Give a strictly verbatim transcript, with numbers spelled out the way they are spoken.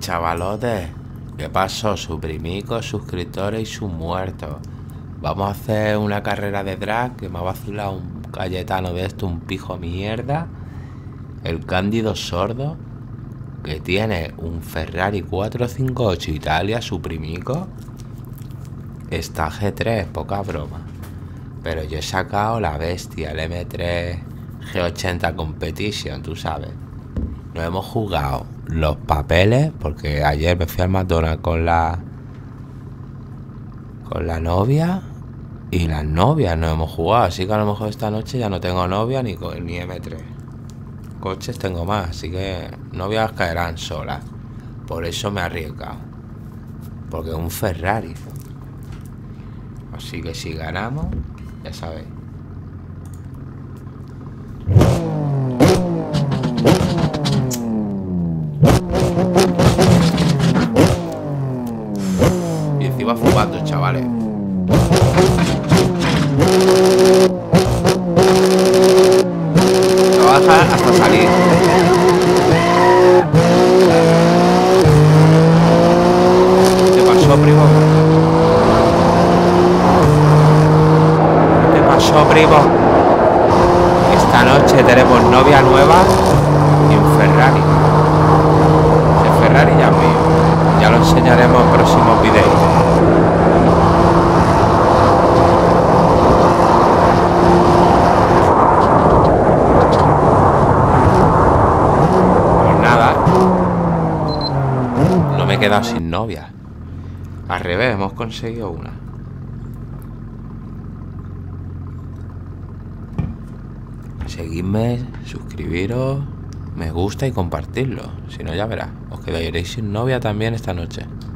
Chavalotes, ¿qué pasó? Suprimicos, suscriptores y sus muertos. Vamos a hacer una carrera de drag que me ha vacilado un Cayetano de esto, un pijo mierda. El Cándido Sordo, que tiene un Ferrari cuatrocientos cincuenta y ocho Italia, suprimico. Está G tres, poca broma. Pero yo he sacado la bestia, el M tres G ochenta Competition, tú sabes. Nos hemos jugado los papeles, porque ayer me fui al McDonald's con la con la novia y las novias no hemos jugado, así que a lo mejor esta noche ya no tengo novia ni, ni M tres. Coches tengo más, así que novias caerán solas. Por eso me he arriesgado, porque es un Ferrari. Así que si ganamos, ya sabéis. Y encima fumando, chavales. Trabaja hasta salir. ¿Qué pasó, primo? ¿Qué pasó, primo? Esta noche tenemos novia nueva y un Ferrari. El Ferrari ya es mío. Ya lo enseñaremos en próximos videos. Me he quedado sin novia. Al revés, hemos conseguido una. Seguidme, suscribiros, me gusta y compartirlo. Si no, ya verás, os quedaréis sin novia también esta noche.